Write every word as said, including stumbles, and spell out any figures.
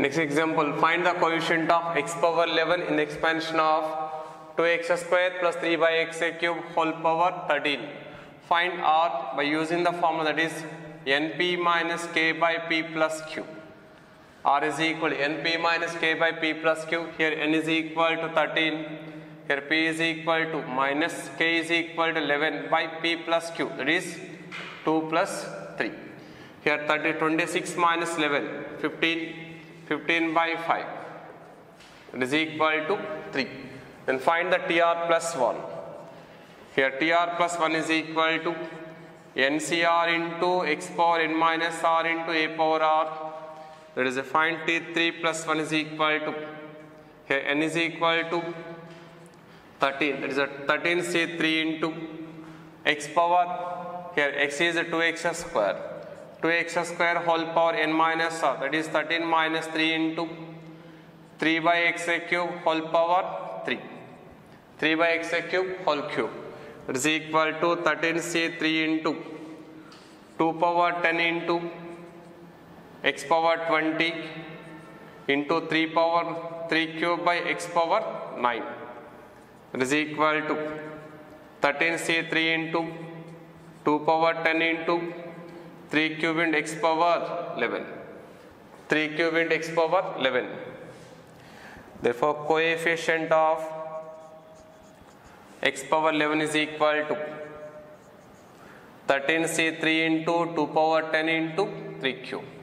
Next example, find the coefficient of x power eleven in the expansion of two x square plus three by x cube whole power thirteen. Find R by using the formula that is np minus k by p plus q. R is equal to np minus k by p plus q. Here n is equal to thirteen. Here p is equal to minus k is equal to eleven by p plus q. That is two plus three. Here thirty, twenty-six minus eleven, fifteen. fifteen by five. It is equal to three. Then find the T R plus one. Here T R plus one is equal to N C R into x power n minus r into a power r. That is a find T three plus one is equal to, here n is equal to thirteen. That is a thirteen C three into x power, here x is a two x square. two x square whole power n minus r, that is thirteen minus three into three by x cube whole power three. three by x cube whole cube. That is equal to thirteen C three into two power ten into x power twenty into three power three cube by x power nine. That is equal to thirteen C three into two power ten into three cube into x power eleven. three cube into x power eleven. Therefore, coefficient of x power eleven is equal to thirteen C three into two power ten into three cube.